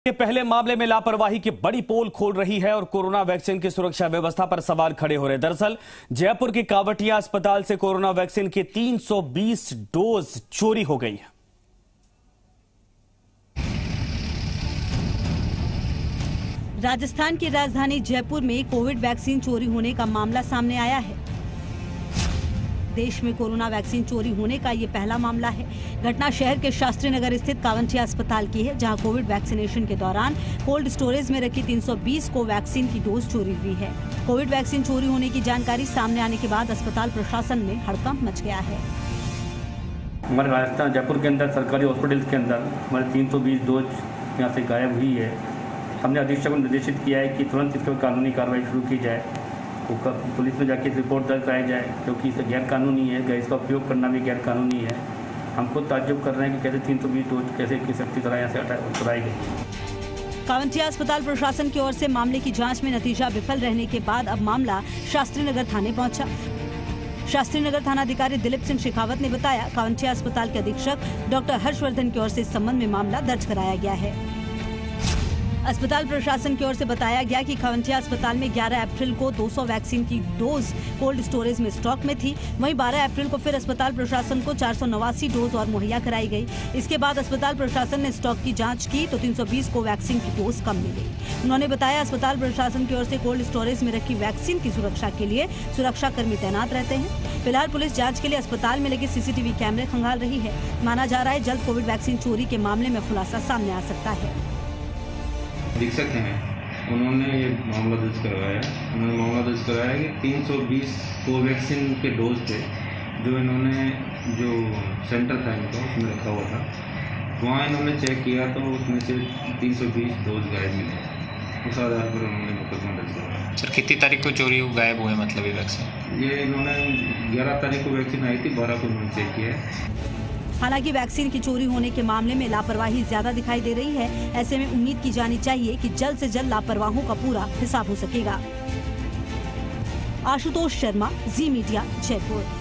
के पहले मामले में लापरवाही की बड़ी पोल खोल रही है और कोरोना वैक्सीन की सुरक्षा व्यवस्था पर सवाल खड़े हो रहे हैं। दरअसल जयपुर के कावटिया अस्पताल से कोरोना वैक्सीन की 320 डोज चोरी हो गई है। राजस्थान की राजधानी जयपुर में कोविड वैक्सीन चोरी होने का मामला सामने आया है। देश में कोरोना वैक्सीन चोरी होने का ये पहला मामला है। घटना शहर के शास्त्री नगर स्थित कावटिया अस्पताल की है, जहां कोविड वैक्सीनेशन के दौरान कोल्ड स्टोरेज में रखी 320 को वैक्सीन की डोज चोरी हुई है। कोविड वैक्सीन चोरी होने की जानकारी सामने आने के बाद अस्पताल प्रशासन में हड़कंप मच गया है। हमारे राजस्थान जयपुर के अंदर सरकारी हॉस्पिटल के अंदर हमारे 320 डोज यहाँ से गायब हुई है। हमने अधीक्षक को निर्देशित किया है कि तुरंत इस पर कानूनी कार्रवाई शुरू की जाए, तो पुलिस में जाके रिपोर्ट दर्ज कराई जाए, क्योंकि इसे गैर कानूनी है, इसका उपयोग करना भी गैर कानूनी है। हम खुद ताज्जुब कर रहे हैं कि कैसे 320 डोज कैसे किस सख्ती तरह यहाँ से उतराई गई। कावटिया अस्पताल प्रशासन की ओर से मामले की जांच में नतीजा विफल रहने के बाद अब मामला शास्त्री नगर थाने पहुंचा। शास्त्री नगर थानाधिकारी दिलीप सिंह शेखावत ने बताया, कावटिया अस्पताल के अधीक्षक डॉक्टर हर्षवर्धन की ओर से इस संबंध में मामला दर्ज कराया गया है। अस्पताल प्रशासन की ओर से बताया गया कि कावटिया अस्पताल में 11 अप्रैल को 200 वैक्सीन की डोज कोल्ड स्टोरेज में स्टॉक में थी। वहीं 12 अप्रैल को फिर अस्पताल प्रशासन को 489 डोज और मुहैया कराई गई। इसके बाद अस्पताल प्रशासन ने स्टॉक की जांच की तो 320 को वैक्सीन की डोज कम मिली। उन्होंने बताया, अस्पताल प्रशासन की ओर से कोल्ड स्टोरेज में रखी वैक्सीन की सुरक्षा के लिए सुरक्षा कर्मी तैनात रहते हैं। फिलहाल पुलिस जाँच के लिए अस्पताल में लगे CCTV कैमरे खंगाल रही है। माना जा रहा है जल्द कोविड वैक्सीन चोरी के मामले में खुलासा सामने आ सकता है। अधीक्षक हैं, उन्होंने ये मामला दर्ज करवाया कि 320 कोवैक्सीन के डोज थे जो इन्होंने जो सेंटर था इनका उसमें रखा हुआ था। वहाँ इन्होंने चेक किया तो उसमें से 320 डोज गायब मिले। उस आधार पर उन्होंने मुकदमा दर्ज करवाया। सर, कितनी तारीख को चोरी गायब हुए, मतलब ये वैक्सीन? ये इन्होंने 11 तारीख को वैक्सीन आई थी, 12 को इन्होंने चेक किया है। हालांकि वैक्सीन की चोरी होने के मामले में लापरवाही ज्यादा दिखाई दे रही है। ऐसे में उम्मीद की जानी चाहिए कि जल्द से जल्द लापरवाहों का पूरा हिसाब हो सकेगा। आशुतोष शर्मा, जी मीडिया, जयपुर।